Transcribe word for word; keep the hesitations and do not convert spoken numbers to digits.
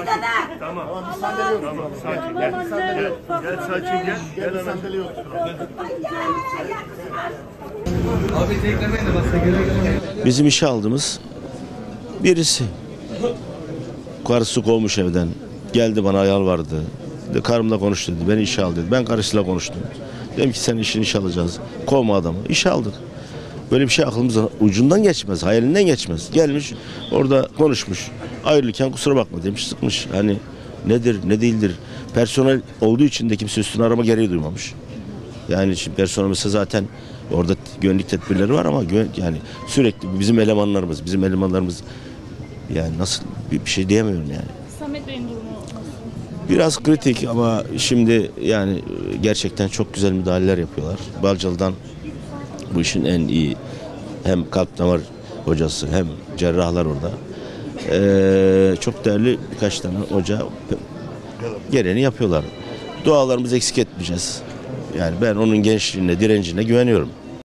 Tamam. Tamam. Sakin gel. Gel, gel sakin gel. Gel hemen. Bizim işe aldığımız birisi. Karısı kovmuş evden. Geldi bana yalvardı. Dedi, karımla konuş dedi. Beni işe al dedi. Ben karısıyla konuştum. Dedim ki sen işini işe alacağız. Kovma adamı. İşe aldık. Böyle bir şey aklımızın ucundan geçmez. Hayalinden geçmez. Gelmiş orada konuşmuş. Ayrılırken kusura bakma demiş, sıkmış. Hani nedir ne değildir. Personel olduğu için de kimse üstüne arama gereği duymamış. Yani şimdi personel mesela zaten orada güvenlik tedbirleri var ama güven, yani sürekli bizim elemanlarımız, bizim elemanlarımız yani nasıl bir, bir şey diyemiyorum yani. Samet Bey'in durumu nasıl? Biraz kritik ama şimdi yani gerçekten çok güzel müdahaleler yapıyorlar. Balcalı'dan bu işin en iyi hem kalp damar hocası hem cerrahlar orada. Ee, çok değerli birkaç tane hoca gereğini yapıyorlar. Dualarımızı eksik etmeyeceğiz. Yani ben onun gençliğine, direncine güveniyorum.